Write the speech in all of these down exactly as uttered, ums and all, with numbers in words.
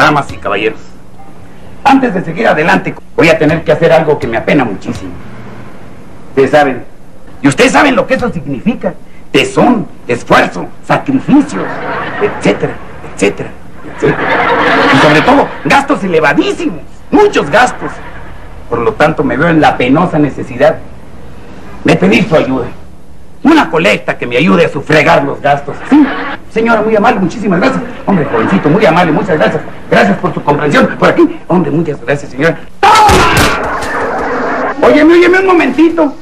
Damas y caballeros, antes de seguir adelante, voy a tener que hacer algo que me apena muchísimo. Ustedes saben, y ustedes saben lo que eso significa. Tesón, esfuerzo, sacrificios, etcétera, etcétera, etcétera. Y sobre todo, gastos elevadísimos, muchos gastos. Por lo tanto, me veo en la penosa necesidad de pedir su ayuda. Una colecta que me ayude a sufragar los gastos. Sí, señora, muy amable, muchísimas gracias. Hombre, jovencito, muy amable, muchas gracias. Gracias por su comprensión. Por aquí, hombre, muchas gracias, señora. ¡Toma! Óyeme, óyeme un momentito.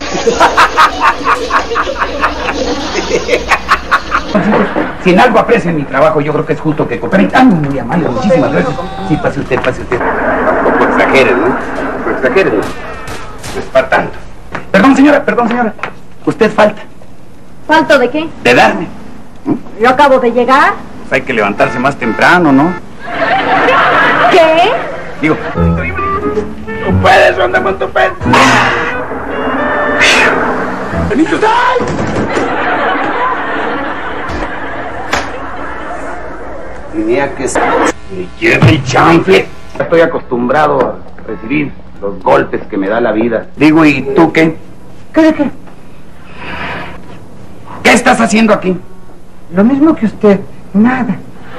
Si en algo aprecian mi trabajo, yo creo que es justo que cooperen. Ah, muy amable, muchísimas gracias. Sí, pase usted, pase usted. Tampoco exageren, ¿no? Tampoco exageren, ¿no? No es para tanto. Perdón, señora, perdón, señora. Usted falta. ¿Falto de qué? De darme. Yo acabo de llegar. Pues hay que levantarse más temprano, ¿no? ¿Qué? Digo, tú puedes, anda con tu pez. Benito, ¡ay! Tenía que ser. Me lleva el chanfle. Estoy acostumbrado a recibir los golpes que me da la vida. Digo, ¿y tú qué? ¿Qué de qué? ¿Qué estás haciendo aquí? Lo mismo que usted, nada.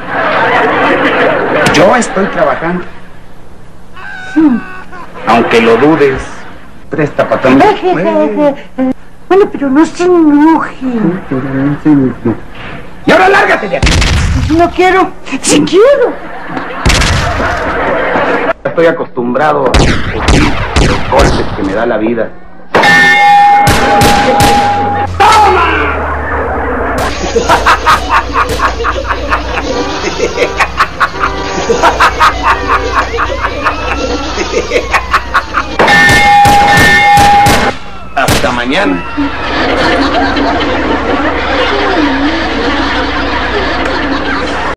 Yo estoy trabajando. Sí. Aunque lo dudes, presta para tomar. Bueno, pero no se enoje. Y ahora lárgate de aquí. No quiero. Sí quiero. Estoy acostumbrado a recibir los golpes que me da la vida. ¡Toma! Hasta mañana.